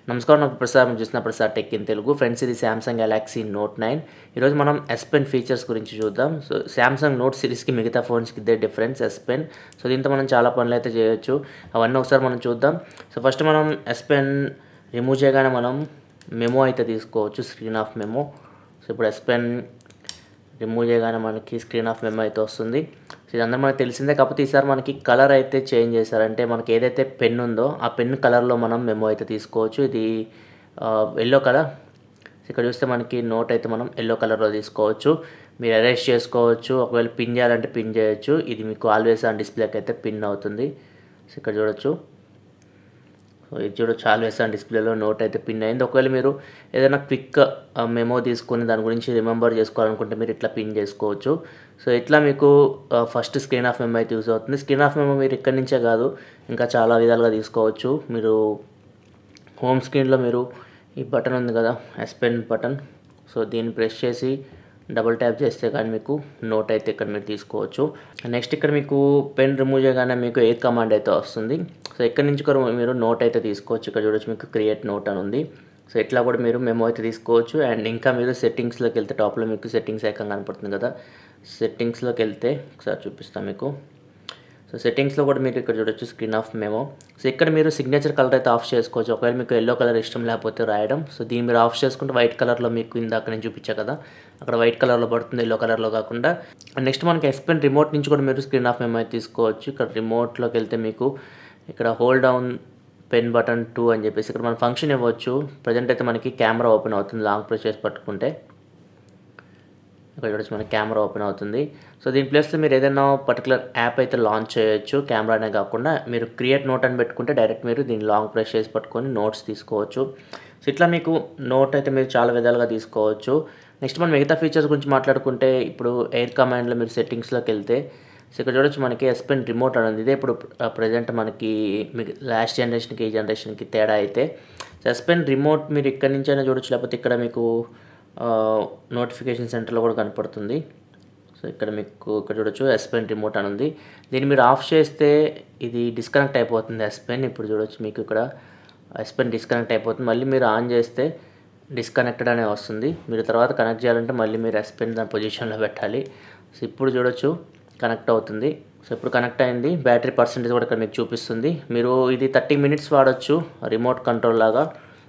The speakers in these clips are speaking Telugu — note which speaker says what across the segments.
Speaker 1: నమస్కారం నాకు ప్రసాద్ మీరు చూసిన Prasad tech in Telugu friends ఇది సామ్సంగ్ గెలాక్సీ నోట్ 9 ఈరోజు మనం S Pen ఫీచర్స్ గురించి చూద్దాం. సో సామ్సంగ్ నోట్ సిరీస్కి మిగతా ఫోన్స్కి ఇదే డిఫరెన్స్ S Pen. సో దీంతో మనం చాలా పనులు అయితే చేయొచ్చు, అవన్నీ ఒకసారి మనం చూద్దాం. సో ఫస్ట్ మనం S Pen రిమూవ్ చేయగానే మనం మెమో అయితే తీసుకోవచ్చు, స్క్రీన్ ఆఫ్ మెమో. సో ఇప్పుడు S Pen రిమూవ్ చేయగానే మనకి స్క్రీన్ ఆఫ్ మెమో అయితే వస్తుంది. సో ఇదంతా మనకు తెలిసిందే, కాకపోతే ఈసారి మనకి కలర్ అయితే చేంజ్ చేశారు. అంటే మనకి ఏదైతే పెన్ ఉందో ఆ పెన్ కలర్లో మనం మెమో అయితే తీసుకోవచ్చు. ఇది ఎల్లో కలర్. ఇక్కడ చూస్తే మనకి నోట్ అయితే మనం ఎల్లో కలర్లో తీసుకోవచ్చు. మీరు ఎరేజ్ చేసుకోవచ్చు, ఒకవేళ పిన్ చేయాలంటే పిన్ చేయొచ్చు. ఇది మీకు ఆల్వేస్ ఆన్ డిస్ప్లేకి అయితే పిన్ అవుతుంది. సో ఇక్కడ చూడొచ్చు, సో ఇది చూడొచ్చు, ఆల్వేస్ ఆన్ డిస్ప్లేలో నోట్ అయితే పిన్ అయింది. ఒకవేళ మీరు ఏదైనా క్విక్ మెమో తీసుకొని దాని గురించి రిమెంబర్ చేసుకోవాలనుకుంటే మీరు ఇట్లా పిన్ చేసుకోవచ్చు. సో ఇట్లా మీకు ఫస్ట్ స్క్రీన్ ఆఫ్ మెమో అయితే యూజ్ అవుతుంది. స్క్రీన్ ఆఫ్ మెమో మీరు ఇక్కడి నుంచే కాదు, ఇంకా చాలా విధాలుగా తీసుకోవచ్చు. మీరు హోమ్ స్క్రీన్లో మీరు ఈ బటన్ ఉంది కదా, S Pen బటన్, సో దీన్ని ప్రెస్ చేసి డబుల్ ట్యాప్ చేస్తే కానీ మీకు నోట్ అయితే ఇక్కడ మీరు తీసుకోవచ్చు. నెక్స్ట్ ఇక్కడ మీకు పెన్ రిమూవ్ చేయగానే మీకు ఎయిర్ కమాండ్ అయితే వస్తుంది. సో ఇక్కడ నుంచి కూడా మీరు నోట్ అయితే తీసుకోవచ్చు. ఇక్కడ చూడొచ్చు మీకు క్రియేట్ నోట్ అని ఉంది. సో ఇట్లా కూడా మీరు మెమో అయితే తీసుకోవచ్చు. అండ్ ఇంకా మీరు సెట్టింగ్స్లోకి వెళ్తే టాప్లో మీకు సెట్టింగ్స్ ఐకాన్ కనపడుతుంది కదా, సెట్టింగ్స్లోకి వెళ్తే ఒకసారి చూపిస్తాను మీకు. సో సెట్టింగ్స్లో కూడా మీరు ఇక్కడ చూడొచ్చు స్క్రీన్ ఆఫ్ మెమో. సో ఇక్కడ మీరు సిగ్నేచర్ కలర్ అయితే ఆఫ్ చేసుకోవచ్చు, ఒకవేళ మీకు ఎల్లో కలర్ ఇష్టం లేకపోతే రాయడం. సో దీన్ని మీరు ఆఫ్ చేసుకుంటే వైట్ కలర్లో మీకు ఇందాక నేను చూపించా కదా, అక్కడ వైట్ కలర్లో పడుతుంది, ఎల్లో కలర్లో కాకుండా. నెక్స్ట్ మనకి S Pen రిమోట్ నుంచి కూడా మీరు స్క్రీన్ ఆఫ్ మెమో అయితే తీసుకోవచ్చు. ఇక్కడ రిమోట్లోకి వెళ్తే మీకు ఇక్కడ హోల్డ్ డౌన్ పెన్ బటన్ 2 అని చెప్పేసి ఇక్కడ మనం ఫంక్షన్ ఇవ్వచ్చు. ప్రజెంట్ అయితే మనకి కెమెరా ఓపెన్ అవుతుంది లాంగ్ ప్రెస్ చేసి పట్టుకుంటే. ఇక్కడ చూడొచ్చు మనకి కెమెరా ఓపెన్ అవుతుంది. సో దీని ప్లేస్లో మీరు ఏదైనా పర్టికులర్ యాప్ అయితే లాంచ్ చేయొచ్చు, కెమెరానే కాకుండా. మీరు క్రియేట్ నోట్ అని పెట్టుకుంటే డైరెక్ట్ మీరు దీన్ని లాంగ్ ప్రెస్ చేసి పట్టుకొని నోట్స్ తీసుకోవచ్చు. సో ఇట్లా మీకు నోట్ అయితే మీరు చాలా విధాలుగా తీసుకోవచ్చు. నెక్స్ట్ మనం మిగతా ఫీచర్స్ గురించి మాట్లాడుకుంటే ఇప్పుడు ఎయిర్ కమాండ్లో మీరు సెట్టింగ్స్లోకి వెళ్తే, సో ఇక్కడ చూడొచ్చు మనకి S Pen రిమోట్ అని ఉంది. ఇదే ఇప్పుడు ప్రజెంట్ మనకి లాస్ట్ జనరేషన్కి ఈ జనరేషన్కి తేడా అయితే. సో S Pen రిమోట్ మీరు ఇక్కడ నుంచి అయినా చూడొచ్చు, లేకపోతే ఇక్కడ మీకు నోటిఫికేషన్ సెంటర్లో కూడా కనపడుతుంది. సో ఇక్కడ మీకు ఇక్కడ చూడొచ్చు S Pen రిమోట్ అని ఉంది. దీన్ని మీరు ఆఫ్ చేస్తే ఇది డిస్కనెక్ట్ అయిపోతుంది S Pen. ఇప్పుడు చూడొచ్చు మీకు ఇక్కడ S Pen డిస్కనెక్ట్ అయిపోతుంది. మళ్ళీ మీరు ఆన్ చేస్తే డిస్కనెక్టెడ్ అనే వస్తుంది. మీరు తర్వాత కనెక్ట్ చేయాలంటే మళ్ళీ మీరు S Pen దాని పొజిషన్లో పెట్టాలి. సో ఇప్పుడు చూడొచ్చు కనెక్ట్ అవుతుంది. సో ఇప్పుడు కనెక్ట్ అయింది. బ్యాటరీ పర్సెంటేజ్ కూడా ఇక్కడ మీకు చూపిస్తుంది. మీరు ఇది 30 మినిట్స్ వాడచ్చు రిమోట్ కంట్రోల్ లాగా.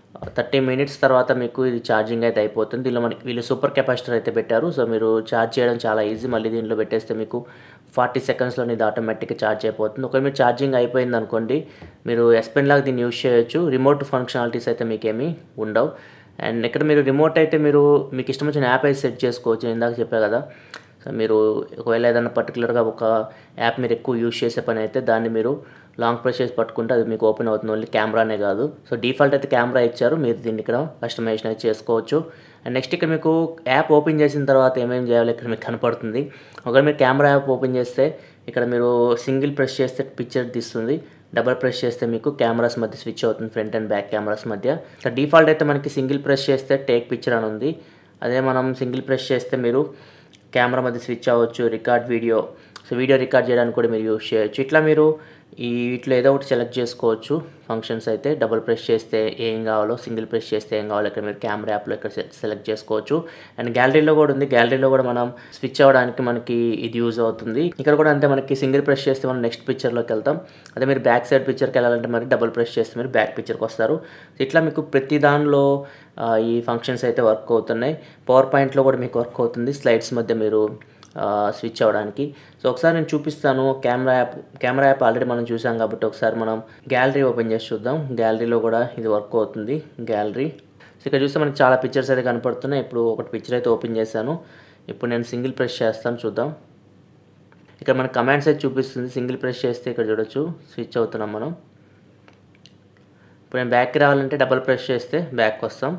Speaker 1: 30 మినిట్స్ తర్వాత మీకు ఇది ఛార్జింగ్ అయితే అయిపోతుంది. దీనిలో మనకి వీళ్ళు సూపర్ కెపాసిటర్ అయితే పెట్టారు. సో మీరు ఛార్జ్ చేయడం చాలా ఈజీ. మళ్ళీ దీంట్లో పెట్టేస్తే మీకు 40 సెకండ్స్లో ఇది ఆటోమేటిక్గా ఛార్జ్ అయిపోతుంది. ఒకవేళ మీరు ఛార్జింగ్ అయిపోయింది అనుకోండి, మీరు S Pen లాగా దీన్ని యూజ్ చేయొచ్చు. రిమోట్ ఫంక్షనాలిటీస్ అయితే మీకేమీ ఉండవు. అండ్ ఇక్కడ మీరు రిమోట్ అయితే మీకు ఇష్టం వచ్చిన యాప్ అయితే సెట్ చేసుకోవచ్చు. నేను ఇందాక చెప్పా కదా. సో మీరు ఒకవేళ ఏదైనా పర్టికులర్గా ఒక యాప్ మీరు ఎక్కువ యూజ్ చేసే పని అయితే దాన్ని మీరు లాంగ్ ప్రెస్ చేసి పట్టుకుంటే అది మీకు ఓపెన్ అవుతుంది. ఓన్లీ కెమెరానే కాదు. సో డిఫాల్ట్ అయితే కెమెరా ఇచ్చారు, మీరు దీన్ని ఇక్కడ కస్టమైజేషన్ అయితే చేసుకోవచ్చు. అండ్ నెక్స్ట్ ఇక్కడ మీకు యాప్ ఓపెన్ చేసిన తర్వాత ఏమేమి చేయాలో ఇక్కడ మీకు కనపడుతుంది. ఒకవేళ మీరు కెమెరా యాప్ ఓపెన్ చేస్తే ఇక్కడ మీరు సింగిల్ ప్రెస్ చేస్తే పిక్చర్ తీస్తుంది, డబల్ ప్రెస్ చేస్తే మీకు కెమెరాస్ మధ్య స్విచ్ అవుతుంది, ఫ్రంట్ అండ్ బ్యాక్ కెమెరాస్ మధ్య. ఇక్కడ డిఫాల్ట్ అయితే మనకి సింగిల్ ప్రెస్ చేస్తే టేక్ పిక్చర్ అని ఉంది. అదే మనం సింగిల్ ప్రెస్ చేస్తే మీరు కెమెరా మధ్య స్విచ్ అవ్వచ్చు, record video. So video record చేయడానికి కూడా మీరు యూజ్ చేయొచ్చు. ఇట్లా మీరు వీటిలో ఏదో ఒకటి సెలెక్ట్ చేసుకోవచ్చు ఫంక్షన్స్ అయితే. డబుల్ ప్రెస్ చేస్తే ఏం కావాలో, సింగిల్ ప్రెస్ చేస్తే ఏం కావాలో ఇక్కడ మీరు కెమెరా యాప్లో ఇక్కడ సెలెక్ట్ చేసుకోవచ్చు. అండ్ గ్యాలరీలో కూడా ఉంది. గ్యాలరీలో కూడా మనం స్విచ్ అవ్వడానికి మనకి ఇది యూజ్ అవుతుంది. ఇక్కడ కూడా అంతే, మనకి సింగిల్ ప్రెస్ చేస్తే మనం నెక్స్ట్ పిక్చర్లోకి వెళ్తాం. అదే మీరు బ్యాక్ సైడ్ పిక్చర్కి వెళ్ళాలంటే మరి డబుల్ ప్రెస్ చేస్తే మీరు బ్యాక్ పిక్చర్కి వస్తారు. ఇట్లా మీకు ప్రతి దానిలో ఈ ఫంక్షన్స్ అయితే వర్క్ అవుతున్నాయి. పవర్ పాయింట్లో కూడా మీకు వర్క్ అవుతుంది, స్లైడ్స్ మధ్య మీరు స్విచ్ అవ్వడానికి. సో ఒకసారి నేను చూపిస్తాను. కెమెరా యాప్ ఆల్రెడీ మనం చూసాం కాబట్టి ఒకసారి మనం గ్యాలరీ ఓపెన్ చేసి చూద్దాం. గ్యాలరీలో కూడా ఇది వర్క్ అవుతుంది, గ్యాలరీ. సో ఇక్కడ చూస్తే మనకి చాలా పిక్చర్స్ అయితే కనపడుతున్నాయి. ఇప్పుడు ఒకటి పిక్చర్ అయితే ఓపెన్ చేశాను. ఇప్పుడు నేను సింగిల్ ప్రెస్ చేస్తాను, చూద్దాం. ఇక్కడ మనకి కమాండ్స్ అయితే చూపిస్తుంది. సింగిల్ ప్రెస్ చేస్తే ఇక్కడ చూడొచ్చు స్విచ్ అవుతున్నాం మనం. ఇప్పుడు నేను బ్యాక్కి రావాలంటే డబల్ ప్రెస్ చేస్తే బ్యాక్ వస్తాం.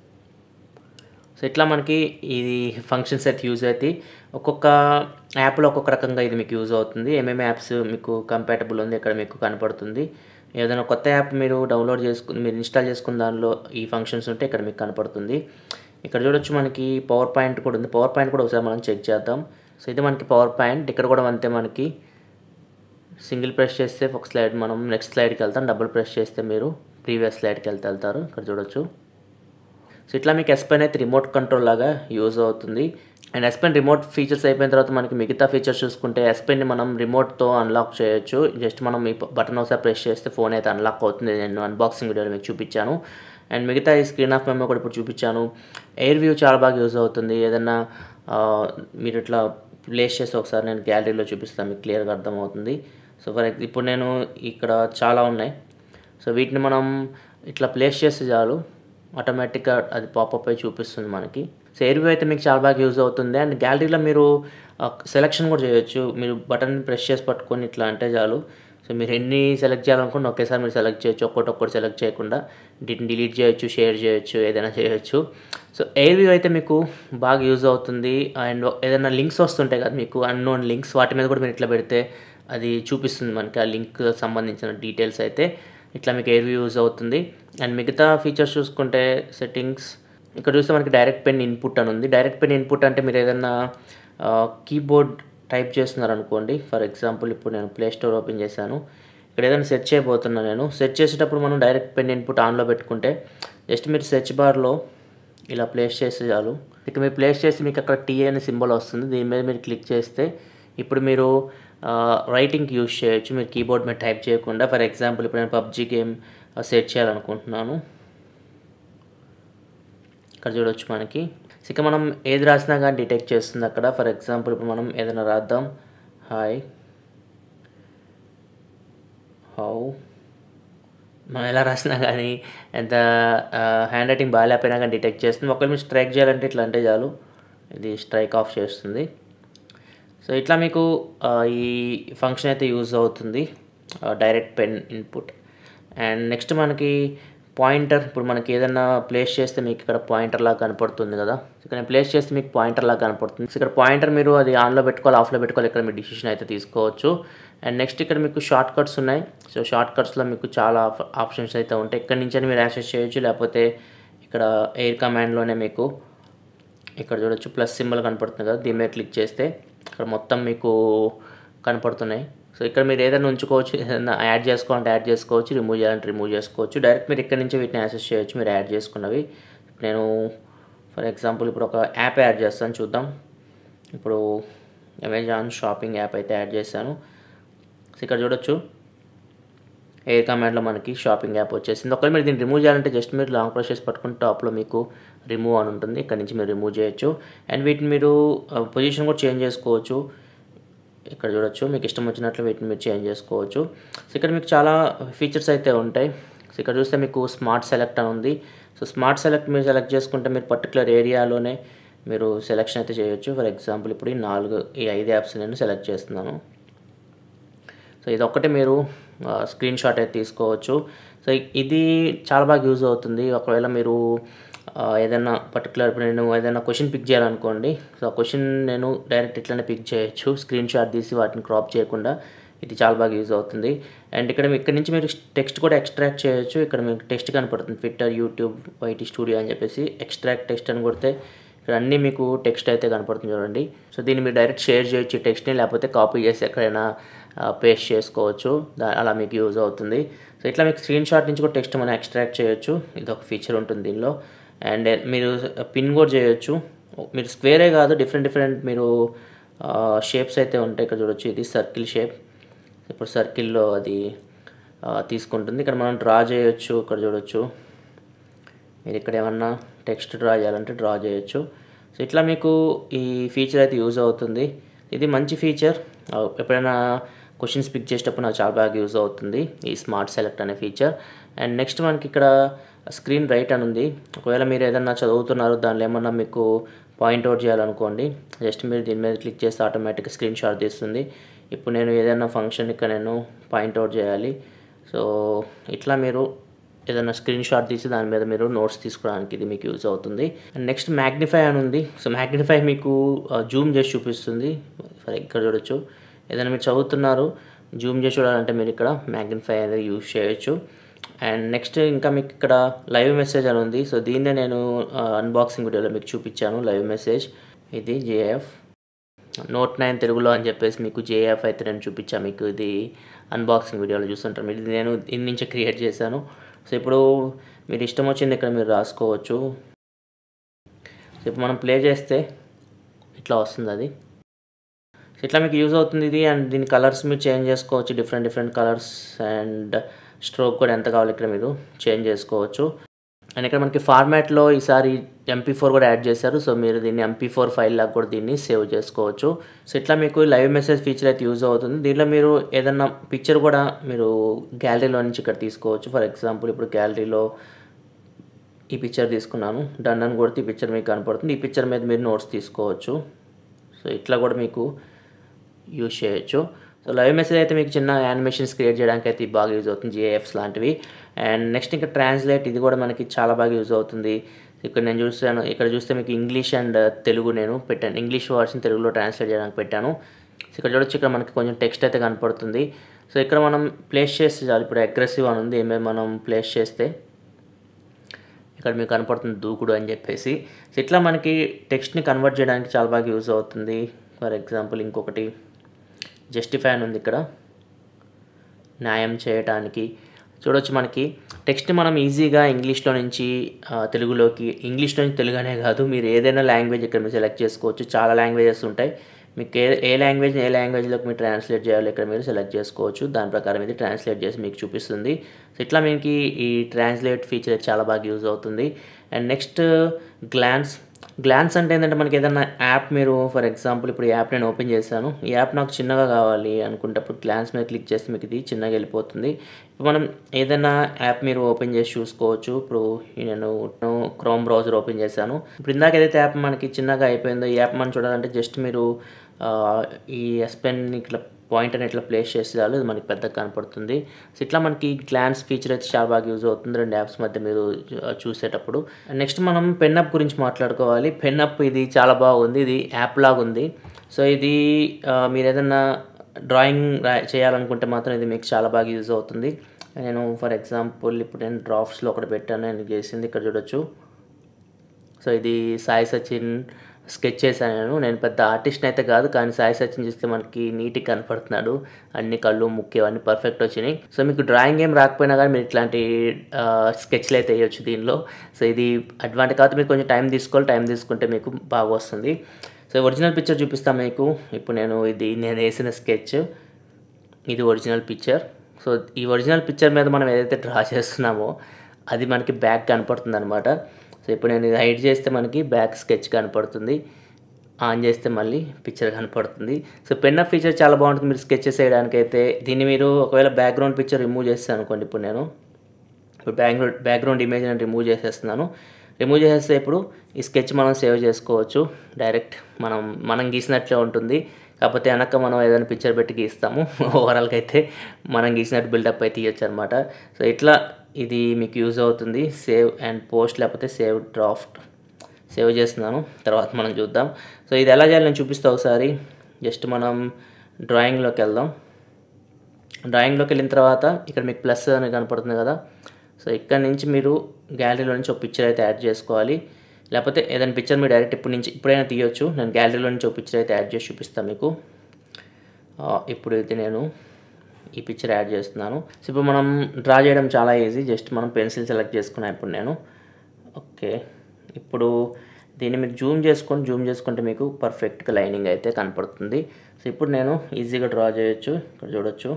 Speaker 1: సో ఇట్లా మనకి ఇది ఫంక్షన్స్ అయితే యూజ్ అవుతాయి. ఒక్కొక్క యాప్లో ఒక్కొక్క రకంగా ఇది మీకు యూజ్ అవుతుంది. ఏమేమి యాప్స్ మీకు కంపాటబుల్ ఉంది ఇక్కడ మీకు కనపడుతుంది. ఏదైనా కొత్త యాప్ మీరు డౌన్లోడ్ చేసుకుని మీరు ఇన్స్టాల్ చేసుకున్న దానిలో ఈ ఫంక్షన్స్ ఉంటే ఇక్కడ మీకు కనపడుతుంది. ఇక్కడ చూడొచ్చు మనకి పవర్ పాయింట్ కూడా ఉంది. పవర్ పాయింట్ కూడా ఒకసారి మనం చెక్ చేద్దాం. సో ఇది మనకి పవర్ పాయింట్. ఇక్కడ కూడా అంతే, మనకి సింగిల్ ప్రెస్ చేస్తే ఒక స్లైడ్ మనం నెక్స్ట్ స్లైడ్కి వెళ్తాం, డబుల్ ప్రెస్ చేస్తే మీరు ప్రీవియస్ స్లైడ్కి వెళ్తారు. ఇక్కడ చూడొచ్చు. సో ఇట్లా మీకు S Pen అయితే రిమోట్ కంట్రోల్ లాగా యూజ్ అవుతుంది. And S Pen remote features అయిపోయిన తర్వాత మనకి మిగతా ఫీచర్స్ చూసుకుంటే S Penని మనం రిమోట్తో అన్లాక్ చేయొచ్చు. జస్ట్ మనం ఈ బటన్ ఒకసారి ప్రెస్ చేస్తే ఫోన్ అయితే అన్లాక్ అవుతుంది. నేను అన్బాక్సింగ్ వీడియోలో మీకు చూపించాను. అండ్ మిగతా ఈ స్క్రీన్ ఆఫ్ మెమో కూడా ఇప్పుడు చూపించాను. ఎయిర్ వ్యూ చాలా బాగా యూజ్ అవుతుంది. ఏదన్నా మీరు ఇట్లా ప్లేస్ చేస్తే ఒకసారి నేను గ్యాలరీలో చూపిస్తాను, మీకు క్లియర్గా అర్థమవుతుంది. సో ఇప్పుడు నేను ఇక్కడ చాలా ఉన్నాయి. సో వీటిని మనం ఇట్లా ప్లేస్ చేస్తే చాలు ఆటోమేటిక్గా అది పాపప్ అయి చూపిస్తుంది మనకి. సో ఎయిర్ వ్యూ అయితే మీకు చాలా బాగా యూజ్ అవుతుంది. అండ్ గ్యాలరీలో మీరు సెలెక్షన్ కూడా చేయొచ్చు. మీరు బటన్ ప్రెస్ చేసి పట్టుకొని ఇట్లా అంటే చాలు. సో మీరు ఎన్ని సెలెక్ట్ చేయాలనుకుంటే ఒకేసారి మీరు సెలెక్ట్ చేయొచ్చు. ఒక్కొక్కటి సెలెక్ట్ చేయకుండా డిలీట్ చేయొచ్చు, షేర్ చేయొచ్చు, ఏదైనా చేయొచ్చు. సో ఎయిర్ వ్యూ అయితే మీకు బాగా యూజ్ అవుతుంది. అండ్ ఏదైనా లింక్స్ వస్తుంటాయి కదా మీకు, అన్నోన్ లింక్స్, వాటి మీద కూడా మీరు ఇట్లా పెడితే అది చూపిస్తుంది మనకి ఆ లింక్ సంబంధించిన డీటెయిల్స్ అయితే. ఇట్లా మీకు ఎయిర్ వ్యూ యూజ్ అవుతుంది. అండ్ మిగతా ఫీచర్స్ చూసుకుంటే సెట్టింగ్స్ ఇక్కడ చూస్తే మనకి డైరెక్ట్ పెన్ ఇన్పుట్ అని ఉంది. డైరెక్ట్ పెన్ ఇన్పుట్ అంటే మీరు ఏదైనా కీబోర్డ్ టైప్ చేస్తున్నారు అనుకోండి. ఫర్ ఎగ్జాంపుల్ ఇప్పుడు నేను ప్లే స్టోర్ ఓపెన్ చేశాను. ఇక్కడ ఏదైనా సెర్చ్ చేయబోతున్నాను. నేను సెర్చ్ చేసేటప్పుడు మనం డైరెక్ట్ పెన్ ఇన్పుట్ ఆన్లో పెట్టుకుంటే జస్ట్ మీరు సెర్చ్ బార్లో ఇలా ప్లేస్ చేస్తే చాలు. ఇక మీరు ప్లేస్ చేసి మీకు అక్కడ టీ అనే సింబల్ వస్తుంది. దీని మీద మీరు క్లిక్ చేస్తే ఇప్పుడు మీరు రైటింగ్కి యూజ్ చేయొచ్చు. మీరు కీబోర్డ్ మీద టైప్ చేయకుండా. ఫర్ ఎగ్జాంపుల్ ఇప్పుడు నేను PUBG గేమ్ సెట్ చేయాలనుకుంటున్నాను. ఇక్కడ చూడొచ్చు మనకి. ఇక మనం ఏది రాసినా కానీ డిటెక్ట్ చేస్తుంది అక్కడ. ఫర్ ఎగ్జాంపుల్ ఇప్పుడు మనం ఏదైనా రాద్దాం, హాయ్ హౌ. మనం ఎలా రాసినా కానీ ఎంత హ్యాండ్ రైటింగ్ బాగాలేకపోయినా కానీ డిటెక్ట్ చేస్తుంది. ఒకవేళ మీరు స్ట్రైక్ చేయాలంటే ఇట్లా అంటే చాలు, ఇది స్ట్రైక్ ఆఫ్ చేస్తుంది. సో ఇట్లా మీకు ఈ ఫంక్షన్ అయితే యూజ్ అవుతుంది, direct pen input. And next మనకి పాయింటర్. ఇప్పుడు మనకి ఏదైనా ప్లేస్ చేస్తే మీకు ఇక్కడ పాయింటర్ లాగా కనపడుతుంది కదా. ఇక్కడ నేను ప్లేస్ చేస్తే మీకు పాయింటర్ లాగా కనపడుతుంది. సో ఇక్కడ పాయింటర్ మీరు అది ఆన్లో పెట్టుకోవాలి, ఆఫ్లో పెట్టుకోవాలి, ఇక్కడ మీరు డిసిషన్ అయితే తీసుకోవచ్చు. అండ్ నెక్స్ట్ ఇక్కడ మీకు షార్ట్ కట్స్ ఉన్నాయి. సో షార్ట్ కట్స్లో మీకు చాలా ఆప్షన్స్ అయితే ఉంటాయి. ఇక్కడ నుంచి మీరు యాక్సెస్ చేయొచ్చు, లేకపోతే ఇక్కడ ఎయిర్ కమాండ్లోనే మీకు ఇక్కడ చూడొచ్చు ప్లస్ సింబల్ కనపడుతుంది కదా, దీని మీద క్లిక్ చేస్తే ఇక్కడ మొత్తం మీకు కనపడుతున్నాయి. సో ఇక్కడ మీరు ఏదైనా ఉంచుకోవచ్చు, ఏదైనా యాడ్ చేసుకోవాలంటే యాడ్ చేసుకోవచ్చు, రిమూవ్ చేయాలంటే రిమూవ్ చేసుకోవచ్చు. డైరెక్ట్ మీరు ఇక్కడ నుంచి వీటిని యాక్సెస్ చేయొచ్చు మీరు యాడ్ చేసుకున్నవి. నేను ఫర్ ఎగ్జాంపుల్ ఇప్పుడు ఒక యాప్ యాడ్ చేస్తాను, చూద్దాం. ఇప్పుడు అమెజాన్ షాపింగ్ యాప్ అయితే యాడ్ చేశాను. సో ఇక్కడ చూడొచ్చు ఎయిర్ కమాండ్లో మనకి షాపింగ్ యాప్ వచ్చేసింది. ఒకవేళ మీరు దీన్ని రిమూవ్ చేయాలంటే జస్ట్ మీరు లాంగ్ ప్రెస్ చేసి పట్టుకుని టాప్లో మీకు రిమూవ్ అని ఉంటుంది, ఇక్కడ నుంచి మీరు రిమూవ్ చేయొచ్చు. అండ్ వీటిని మీరు పొజిషన్ కూడా చేంజ్ చేసుకోవచ్చు. ఇక్కడ చూడొచ్చు మీకు ఇష్టం వచ్చినట్లు వీటిని మీరు చేంజ్ చేసుకోవచ్చు. సో ఇక్కడ మీకు చాలా ఫీచర్స్ అయితే ఉంటాయి. సో ఇక్కడ చూస్తే మీకు స్మార్ట్ సెలెక్ట్ అని ఉంది. సో స్మార్ట్ సెలెక్ట్ మీరు సెలెక్ట్ చేసుకుంటే మీరు పర్టికులర్ ఏరియాలోనే మీరు సెలెక్షన్ అయితే చేయొచ్చు. ఫర్ ఎగ్జాంపుల్ ఇప్పుడు ఈ 5 యాప్స్ నేను సెలెక్ట్ చేస్తున్నాను. సో ఇది ఒక్కటే మీరు స్క్రీన్ షాట్ అయితే తీసుకోవచ్చు. సో ఇది చాలా బాగా యూజ్ అవుతుంది. ఒకవేళ మీరు ఏదైనా పర్టికులర్ ఇప్పుడు నేను ఏదైనా క్వశ్చన్ పిక్ చేయాలనుకోండి. సో ఆ క్వశ్చన్ నేను డైరెక్ట్ ఇట్లనే పిక్ చేయొచ్చు, స్క్రీన్ షాట్ తీసి వాటిని క్రాప్ చేయకుండా. ఇది చాలా బాగా యూజ్ అవుతుంది. అండ్ ఇక్కడ నుంచి మీరు టెక్స్ట్ కూడా ఎక్స్ట్రాక్ట్ చేయొచ్చు. ఇక్కడ మీకు టెక్స్ట్ కనపడుతుంది, ట్విట్టర్, యూట్యూబ్, YT స్టూడియో అని చెప్పేసి ఎక్స్ట్రాక్ట్ టెక్స్ట్ అని కొడితే ఇక్కడ అన్నీ మీకు టెక్స్ట్ అయితే కనపడుతుంది చూడండి. సో దీన్ని మీరు డైరెక్ట్ షేర్ చేయొచ్చు ఈ టెక్స్ట్ని, లేకపోతే కాపీ చేసి ఎక్కడైనా పేస్ట్ చేసుకోవచ్చు, అలా మీకు యూజ్ అవుతుంది. సో ఇట్లా మీకు స్క్రీన్ షాట్ నుంచి కూడా టెక్స్ట్ మనం ఎక్స్ట్రాక్ట్ చేయొచ్చు. ఇది ఒక ఫీచర్ ఉంటుంది దీనిలో. అండ్ మీరు పిన్ కూడా చేయొచ్చు. మీరు స్క్వేరే కాదు, డిఫరెంట్ మీరు షేప్స్ అయితే ఉంటాయి. ఇక్కడ చూడొచ్చు ఇది సర్కిల్ షేప్. ఇప్పుడు సర్కిల్లో అది తీసుకుంటుంది. ఇక్కడ మనం డ్రా చేయొచ్చు. ఇక్కడ చూడొచ్చు మీరు ఇక్కడ ఏమన్నా టెక్స్ట్ డ్రా చేయాలంటే డ్రా చేయొచ్చు. సో ఇట్లా మీకు ఈ ఫీచర్ అయితే యూజ్ అవుతుంది. ఇది మంచి ఫీచర్. ఎప్పుడైనా క్వశ్చన్స్ పిక్ చేసేటప్పుడు నాకు చాలా బాగా యూజ్ అవుతుంది ఈ స్మార్ట్ సెలెక్ట్ అనే ఫీచర్. అండ్ నెక్స్ట్ మనకి ఇక్కడ స్క్రీన్ రైట్ అని ఉంది. ఒకవేళ మీరు ఏదన్నా చదువుతున్నారు, దానిలో ఏమన్నా మీకు పాయింట్అవుట్ చేయాలనుకోండి, జస్ట్ మీరు దీని మీద క్లిక్ చేస్తే ఆటోమేటిక్గా స్క్రీన్ షాట్ తీస్తుంది. ఇప్పుడు నేను ఏదైనా ఫంక్షన్ ఇక్కడ నేను పాయింట్అవుట్ చేయాలి. సో ఇట్లా మీరు ఏదైనా స్క్రీన్ షాట్ తీసి దాని మీద మీరు నోట్స్ తీసుకోవడానికి ఇది మీకు యూజ్ అవుతుంది. అండ్ నెక్స్ట్ మ్యాగ్నిఫై అని ఉంది. సో మ్యాగ్నిఫై మీకు జూమ్ చేసి చూపిస్తుంది. ఇక్కడ చూడొచ్చు ఏదైనా మీరు చదువుతున్నారు, జూమ్ చేసి చూడాలంటే మీరు ఇక్కడ మ్యాగ్నిఫై అనేది యూజ్ చేయొచ్చు. అండ్ నెక్స్ట్ ఇంకా మీకు ఇక్కడ లైవ్ మెసేజ్ అని ఉంది. సో దీన్నే నేను అన్బాక్సింగ్ వీడియోలో మీకు చూపించాను లైవ్ మెసేజ్. ఇది JF Note 9 తెలుగులో అని చెప్పేసి మీకు JF అయితే నేను చూపించాను మీకు. ఇది అన్బాక్సింగ్ వీడియోలో చూస్తుంటారు మీరు. ఇది నేను దీని నుంచి క్రియేట్ చేశాను. సో ఇప్పుడు మీరు ఇష్టం వచ్చింది ఇక్కడ మీరు రాసుకోవచ్చు. సో ఇప్పుడు మనం ప్లే చేస్తే ఇట్లా వస్తుంది అది. సో ఇట్లా మీకు యూజ్ అవుతుంది ఇది. అండ్ దీని కలర్స్ మీరు చేంజ్ చేసుకోవచ్చు, డిఫరెంట్ కలర్స్. అండ్ స్ట్రోక్ కూడా ఎంత కావాలి ఇక్కడ మీరు చేంజ్ చేసుకోవచ్చు. అండ్ ఇక్కడ మనకి ఫార్మాట్లో ఈసారి MP4 కూడా యాడ్ చేశారు. సో మీరు దీన్ని MP4 ఫైల్ లాగా కూడా దీన్ని సేవ్ చేసుకోవచ్చు. సో ఇట్లా మీకు లైవ్ మెసేజ్ ఫీచర్ అయితే యూజ్ అవుతుంది. దీంట్లో మీరు ఏదన్నా పిక్చర్ కూడా మీరు గ్యాలరీలో నుంచి ఇక్కడ తీసుకోవచ్చు. ఫర్ ఎగ్జాంపుల్ ఇప్పుడు గ్యాలరీలో ఈ పిక్చర్ తీసుకున్నాను, డన్ అని కొడితే ఈ పిక్చర్ మీకు కనపడుతుంది. ఈ పిక్చర్ మీద మీరు నోట్స్ తీసుకోవచ్చు. సో ఇట్లా కూడా మీకు యూజ్ చేయొచ్చు. సో లైవ్ మెసేజ్ అయితే మీకు చిన్న యానిమేషన్స్ క్రియేట్ చేయడానికి అయితే బాగా యూజ్ అవుతుంది, GIFs లాంటివి. అండ్ నెక్స్ట్ ఇంకా ట్రాన్స్లేట్, ఇది కూడా మనకి చాలా బాగా యూజ్ అవుతుంది. ఇక్కడ నేను చూస్తాను, ఇక్కడ చూస్తే మీకు ఇంగ్లీష్ అండ్ తెలుగు నేను పెట్టాను, ఇంగ్లీష్ వర్షన్ తెలుగులో ట్రాన్స్లేట్ చేయడానికి పెట్టాను. సో ఇక్కడ చూడొచ్చు, ఇక్కడ మనకి కొంచెం టెక్స్ట్ అయితే కనపడుతుంది. సో ఇక్కడ మనం ప్లేస్ చేస్తే చాలు. ఇప్పుడు అగ్రెసివ్ అని ఉంది, ఏమేమి మనం ప్లేస్ చేస్తే ఇక్కడ మీకు కనపడుతుంది దూకుడు అని చెప్పేసి. సో ఇట్లా మనకి టెక్స్ట్ని కన్వర్ట్ చేయడానికి చాలా బాగా యూజ్ అవుతుంది. ఫర్ ఎగ్జాంపుల్ ఇంకొకటి జస్టిఫై అని ఉంది, ఇక్కడ న్యాయం చేయడానికి. చూడొచ్చు మనకి టెక్స్ట్ని మనం ఈజీగా ఇంగ్లీష్లో నుంచి తెలుగులోకి, ఇంగ్లీష్లో నుంచి తెలుగు అనే కాదు, మీరు ఏదైనా లాంగ్వేజ్ ఇక్కడ మీరు సెలెక్ట్ చేసుకోవచ్చు. చాలా లాంగ్వేజెస్ ఉంటాయి, మీకు ఏ లాంగ్వేజ్లోకి మీరు ట్రాన్స్లేట్ చేయాలో ఇక్కడ మీరు సెలెక్ట్ చేసుకోవచ్చు. దాని ప్రకారం ఇది ట్రాన్స్లేట్ చేసి మీకు చూపిస్తుంది. సో ఇట్లా మీకు ఈ ట్రాన్స్లేట్ ఫీచర్ చాలా బాగా యూజ్ అవుతుంది. అండ్ నెక్స్ట్ గ్లాన్స్ అంటే ఏంటంటే మనకి ఏదైనా యాప్, మీరు ఫర్ ఎగ్జాంపుల్ ఇప్పుడు ఈ యాప్ నేను ఓపెన్ చేశాను, ఈ యాప్ నాకు చిన్నగా కావాలి అనుకుంటప్పుడు గ్లాన్స్ మీద క్లిక్ చేస్తే మీకు ఇది చిన్నగా వెళ్ళిపోతుంది. ఇప్పుడు మనం ఏదైనా యాప్ మీరు ఓపెన్ చేసి చూసుకోవచ్చు. ఇప్పుడు నేను క్రోమ్ బ్రౌజర్ ఓపెన్ చేశాను. ఇప్పుడు ఇందాక ఏదైతే యాప్ మనకి చిన్నగా అయిపోయిందో, ఈ యాప్ మనం చూడాలంటే జస్ట్ మీరు ఈ S Pen ఇట్లా పాయింట్ అని ఇట్లా ప్లేస్ చేసి చాలు, ఇది మనకి పెద్దగా కనపడుతుంది. సో ఇట్లా మనకి గ్లాన్స్ ఫీచర్ అయితే చాలా బాగా యూజ్ అవుతుంది రెండు యాప్స్ మధ్య మీరు చూసేటప్పుడు. నెక్స్ట్ మనం పెన్అప్ గురించి మాట్లాడుకోవాలి. పెన్అప్ ఇది చాలా బాగుంది, ఇది యాప్ లాగా ఉంది. సో ఇది మీరు ఏదైనా డ్రాయింగ్ చేయాలనుకుంటే మాత్రం ఇది మీకు చాలా బాగా యూజ్ అవుతుంది. నేను ఫర్ ఎగ్జాంపుల్ ఇప్పుడు నేను డ్రాఫ్ట్స్లో ఒకటి పెట్టాను, నేను చేసింది ఇక్కడ చూడొచ్చు. సో ఇది సాయి సచిన్ స్కెచ్ చేశాను. నేను పెద్ద ఆర్టిస్ట్ని అయితే కాదు, కానీ సాయి సచిన్ చూస్తే మనకి నీట్గా కనపడుతున్నాడు, అన్ని కళ్ళు ముక్కు అన్నీ పర్ఫెక్ట్ వచ్చినాయి. సో మీకు డ్రాయింగ్ ఏం రాకపోయినా కానీ మీరు ఇట్లాంటి స్కెచ్లు అయితే వేయచ్చు దీనిలో. సో ఇది అడ్వాంటేజ్. కాదు మీరు కొంచెం టైం తీసుకోవాలి, టైం తీసుకుంటే మీకు బాగా వస్తుంది. సో ఒరిజినల్ పిక్చర్ చూపిస్తాను మీకు. ఇప్పుడు నేను వేసిన స్కెచ్, ఇది ఒరిజినల్ పిక్చర్. సో ఈ ఒరిజినల్ పిక్చర్ మీద మనం ఏదైతే డ్రా చేస్తున్నామో అది మనకి బ్యాక్ కనపడుతుంది అనమాట. సో ఇప్పుడు నేను ఇది హైడ్ చేస్తే మనకి బ్యాక్ స్కెచ్ కనపడుతుంది, ఆన్ చేస్తే మళ్ళీ పిక్చర్ కనపడుతుంది. సో పెన్అప్ ఫీచర్ చాలా బాగుంటుంది మీరు స్కెచెస్ వేయడానికి అయితే. దీన్ని మీరు ఒకవేళ బ్యాక్గ్రౌండ్ పిక్చర్ రిమూవ్ చేస్తాను అనుకోండి, ఇప్పుడు నేను బ్యాక్గ్రౌండ్ ఇమేజ్ నేను రిమూవ్ చేసేస్తున్నాను. రిమూవ్ చేసేస్తే ఇప్పుడు ఈ స్కెచ్ మనం సేవ్ చేసుకోవచ్చు. డైరెక్ట్ మనం గీసినట్లే ఉంటుంది, కాకపోతే వెనక మనం ఏదైనా పిక్చర్ పెట్టి గీస్తాము. ఓవరాల్గా అయితే మనం గీసినట్టు బిల్డప్ అయితే ఇవ్వచ్చు అనమాట. సో ఇట్లా ఇది మీకు యూజ్ అవుతుంది. సేవ్ అండ్ పోస్ట్ లేకపోతే సేవ్ డ్రాఫ్ట్. సేవ్ చేస్తున్నాను, తర్వాత మనం చూద్దాం. సో ఇది ఎలా చేయాలి నేను చూపిస్తాను ఒకసారి. జస్ట్ మనం డ్రాయింగ్లోకి వెళ్దాం. డ్రాయింగ్లోకి వెళ్ళిన తర్వాత ఇక్కడ మీకు ప్లస్ అని కనపడుతుంది కదా. సో ఇక్కడ నుంచి మీరు గ్యాలరీలో నుంచి ఒక పిక్చర్ అయితే యాడ్ చేసుకోవాలి, లేకపోతే ఏదైనా పిక్చర్ మీరు డైరెక్ట్ ఇప్పుడైనా తీయొచ్చు. నేను గ్యాలరీలో నుంచి ఒక పిక్చర్ అయితే యాడ్ చేసి చూపిస్తాను మీకు. ఇప్పుడు అయితే నేను ఈ పిక్చర్ యాడ్ చేస్తున్నాను. సో ఇప్పుడు మనం డ్రా చేయడం చాలా ఈజీ, జస్ట్ మనం పెన్సిల్ సెలెక్ట్ చేసుకున్నాను ఇప్పుడు నేను. ఓకే, ఇప్పుడు దీన్ని మీరు జూమ్ చేసుకుంటే మీకు పర్ఫెక్ట్గా లైనింగ్ అయితే కనపడుతుంది. సో ఇప్పుడు నేను ఈజీగా డ్రా చేయొచ్చు. ఇక్కడ చూడొచ్చు,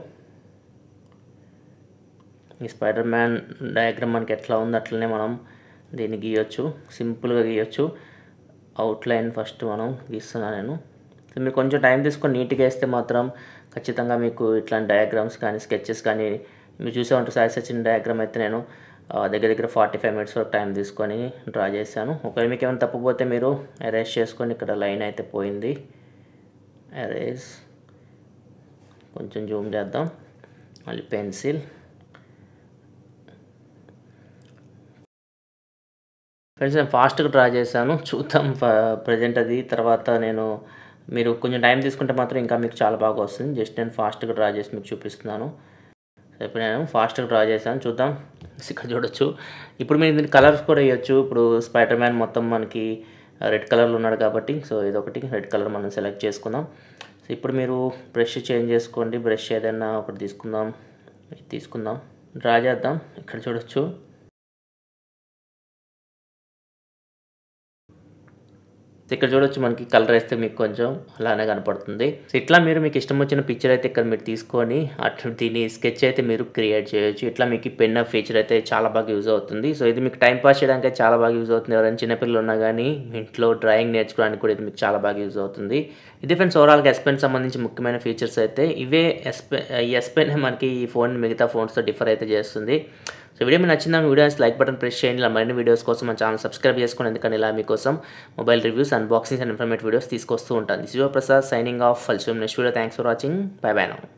Speaker 1: ఈ స్పైడర్ మ్యాన్ డయాగ్రామ్ మనకి ఎట్లా ఉంది అట్లనే మనం దీన్ని గీయొచ్చు, సింపుల్గా గీయొచ్చు. అవుట్లైన్ ఫస్ట్ మనం గీస్తున్నాను నేను. సో మీరు కొంచెం టైం తీసుకొని నీట్గా వేస్తే మాత్రం ఖచ్చితంగా మీకు ఇట్లాంటి డయాగ్రామ్స్ కానీ స్కెచెస్ కానీ మీరు చూసే ఉంటారు. సాయి సచిన్ డయాగ్రామ్ అయితే నేను దగ్గర 45 minutes వరకు టైం తీసుకొని డ్రా చేశాను. ఒకవేళ మీకు ఏమైనా తప్పిపోతే మీరు ఎరేజ్ చేసుకొని, ఇక్కడ లైన్ అయితే పోయింది, ఎరేజ్. కొంచెం జూమ్ చేద్దాం, మళ్ళీ పెన్సిల్. ఫ్రెండ్స్ నేను ఫాస్ట్గా డ్రా చేశాను, చూద్దాం ప్రజెంట్ అది. తర్వాత మీరు కొంచెం టైం తీసుకుంటే మాత్రం ఇంకా మీకు చాలా బాగా వస్తుంది. జస్ట్ నేను ఫాస్ట్గా డ్రా చేసి మీకు చూపిస్తున్నాను. సో ఇప్పుడు నేను ఫాస్ట్గా డ్రా చేశాను, చూద్దాం. ఇక్కడ చూడొచ్చు. ఇప్పుడు మీరు దీనికి కలర్స్ కూడా వేయచ్చు. ఇప్పుడు స్పైడర్ మ్యాన్ మొత్తం మనకి రెడ్ కలర్లో ఉన్నాడు కాబట్టి, సో ఇదొకటి రెడ్ కలర్ మనం సెలెక్ట్ చేసుకుందాం. సో ఇప్పుడు మీరు బ్రష్ చేంజ్ చేసుకోండి, బ్రష్ ఏదైనా ఒకటి తీసుకుందాం. డ్రా చేద్దాం. ఇక్కడ చూడొచ్చు. ఇక్కడ చూడొచ్చు మనకి కలర్ వేస్తే మీకు కొంచెం అలానే కనపడుతుంది. సో ఇట్లా మీరు మీకు ఇష్టం వచ్చిన పిక్చర్ అయితే ఇక్కడ మీరు తీసుకొని దీని స్కెచ్ అయితే మీరు క్రియేట్ చేయొచ్చు. ఇట్లా మీకు పెన్ ఫీచర్ అయితే చాలా బాగా యూజ్ అవుతుంది. సో ఇది మీకు టైం పాస్ చేయడానికి అయితే చాలా బాగా యూజ్ అవుతుంది. ఎవరైనా చిన్నపిల్లలు ఉన్నా కానీ మీ ఇంట్లో డ్రాయింగ్ నేర్చుకోవడానికి కూడా ఇది మీకు చాలా బాగా యూజ్ అవుతుంది. ఇది ఫ్రెండ్స్ ఓవరాల్గా ఎస్ పెన్ సంబంధించి ముఖ్యమైన ఫీచర్స్ అయితే ఇవే. ఎస్ పెన్ మనకి ఈ ఫోన్ మిగతా ఫోన్స్తో డిఫర్ అయితే చేస్తుంది. సో వీడియో మీకు నచ్చిందా? వీడియోస్ లైక్ బటన్ ప్రెస్ చేయండి. ఇలా మరిన్ని వీడియోస్ కోసం మన ఛానల్ సబ్స్క్రైబ్ చేసుకోండి. ఎందుకంటే ఇలా మీకోసం mobile reviews, unboxings and informative videos తీసుకొస్తూ ఉంటాను. This is your Prasad signing off. ఫల్స్ next video. Thanks for watching. Bye bye now.